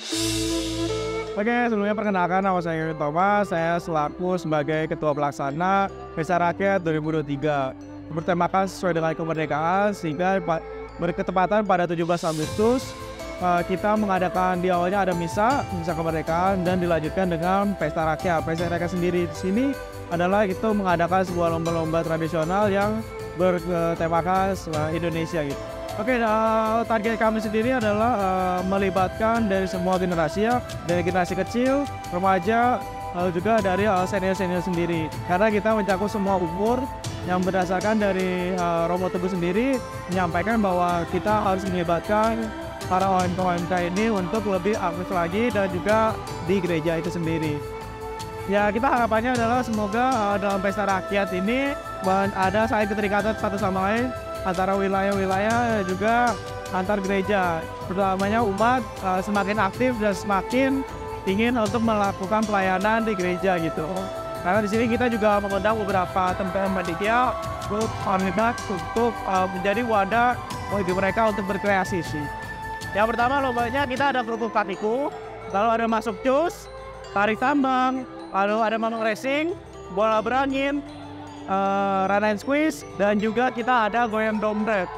Oke, sebelumnya perkenalkan nama saya Yuri Thomas, saya selaku sebagai Ketua Pelaksana Pesta Rakyat 2023. Bertemakan sesuai dengan kemerdekaan sehingga berketepatan pada 17 Agustus kita mengadakan di awalnya ada misa kemerdekaan dan dilanjutkan dengan Pesta Rakyat. Pesta Rakyat sendiri di sini adalah itu mengadakan sebuah lomba-lomba tradisional yang bertemakan Indonesia gitu. Oke, target kami sendiri adalah melibatkan dari semua generasi ya, dari generasi kecil, remaja, juga dari senior-senior sendiri. Karena kita mencakup semua umur yang berdasarkan dari Romo Teguh sendiri menyampaikan bahwa kita harus melibatkan para OMK ini untuk lebih aktif lagi dan juga di gereja itu sendiri. Ya, kita harapannya adalah semoga dalam Pesta Rakyat ini ada saling keterikatan satu sama lain antara wilayah-wilayah juga antar gereja. Pertamanya umat semakin aktif dan semakin ingin untuk melakukan pelayanan di gereja gitu. Karena di sini kita juga mengundang beberapa tempat media, grup komunitas untuk menjadi wadah bagi mereka untuk berkreasi sih. Yang pertama lombanya kita ada kerupuk patiku, lalu ada masuk cus, tarik tambang, lalu ada mamang racing, bola berangin, run and squeeze, dan juga kita ada goyang dompet.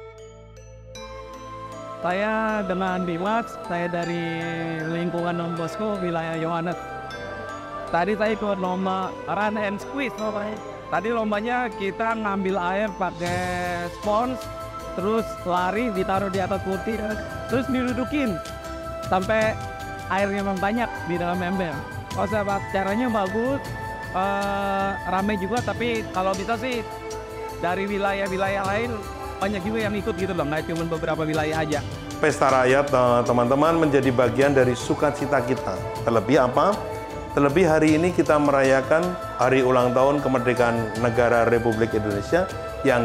Saya dengan Dimas, saya dari lingkungan Don Bosco, wilayah Yohanes. Tadi saya ikut lomba run and squeeze. Tadi lombanya kita ngambil air pakai spons, terus lari ditaruh di atas putih, terus didudukin sampai airnya memang banyak di dalam ember. Oh, sahabat, caranya bagus. Ramai juga, tapi kalau bisa sih dari wilayah-wilayah lain banyak juga yang ikut gitu loh, nggak cuma beberapa wilayah aja. Pesta Rakyat, teman-teman, menjadi bagian dari sukacita kita. Terlebih apa? Terlebih hari ini kita merayakan hari ulang tahun kemerdekaan negara Republik Indonesia yang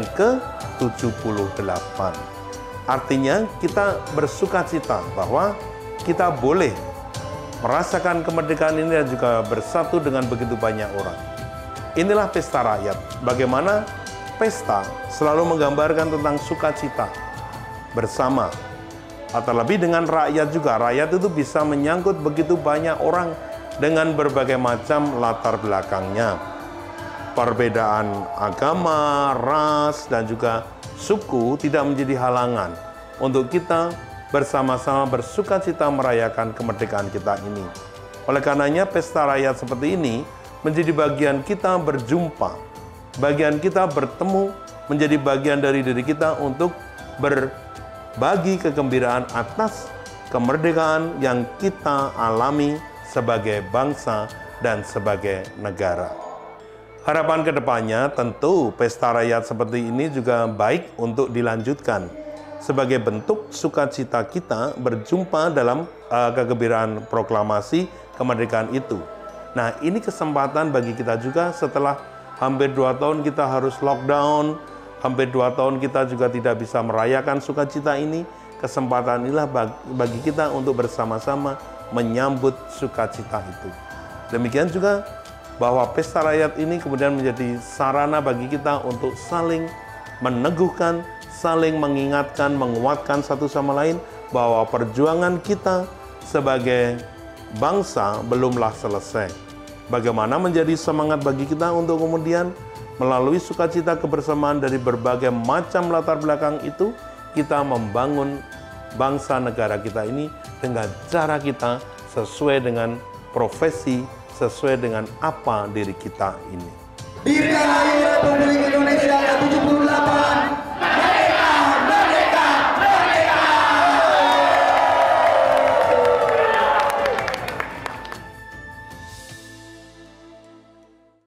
ke-78. Artinya kita bersukacita bahwa kita boleh merasakan kemerdekaan ini dan juga bersatu dengan begitu banyak orang. Inilah Pesta Rakyat. Bagaimana pesta selalu menggambarkan tentang sukacita bersama. Atau lebih dengan rakyat juga. Rakyat itu bisa menyangkut begitu banyak orang dengan berbagai macam latar belakangnya. Perbedaan agama, ras, dan juga suku tidak menjadi halangan untuk kita bersama-sama bersukacita merayakan kemerdekaan kita ini. Oleh karenanya, Pesta Rakyat seperti ini menjadi bagian kita berjumpa, bagian kita bertemu, menjadi bagian dari diri kita untuk berbagi kegembiraan atas kemerdekaan yang kita alami sebagai bangsa dan sebagai negara. Harapan kedepannya tentu Pesta Rakyat seperti ini juga baik untuk dilanjutkan sebagai bentuk sukacita kita berjumpa dalam kegembiraan proklamasi kemerdekaan itu. Nah, ini kesempatan bagi kita juga setelah hampir 2 tahun kita harus lockdown, hampir 2 tahun kita juga tidak bisa merayakan sukacita ini. Kesempatan inilah bagi kita untuk bersama-sama menyambut sukacita itu. Demikian juga bahwa Pesta Rakyat ini kemudian menjadi sarana bagi kita untuk saling meneguhkan, saling mengingatkan, menguatkan satu sama lain bahwa perjuangan kita sebagai bangsa belumlah selesai. Bagaimana menjadi semangat bagi kita untuk kemudian melalui sukacita kebersamaan dari berbagai macam latar belakang itu, kita membangun bangsa negara kita ini dengan cara kita sesuai dengan profesi, sesuai dengan apa diri kita ini. Dirgahayu Republik Indonesia.